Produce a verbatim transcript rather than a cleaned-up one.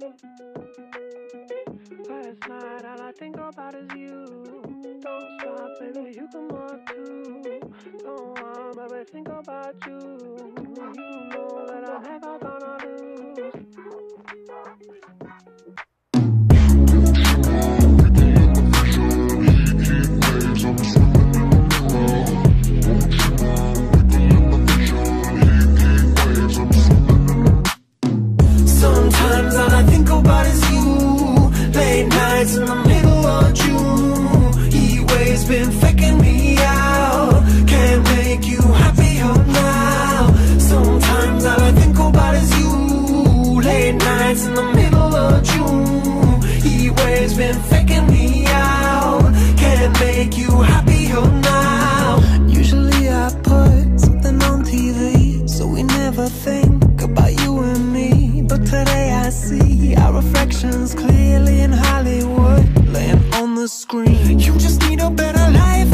Last night all I think about is you. Don't stop, baby, you come up too. Don't want, baby, think about you. You know that I'm never gonna lose. Sometimes all I think about is you. Late nights in the middle of June. He waves been faking me out. Can't make you happier now. Sometimes all I think about is you. Late nights in the middle of June. He waves been faking me out. Can't make you happier now. Usually I put something on T V, so we never think about you and me. But today I see our reflections clearly in Hollywood, laying on the screen. You just need a better life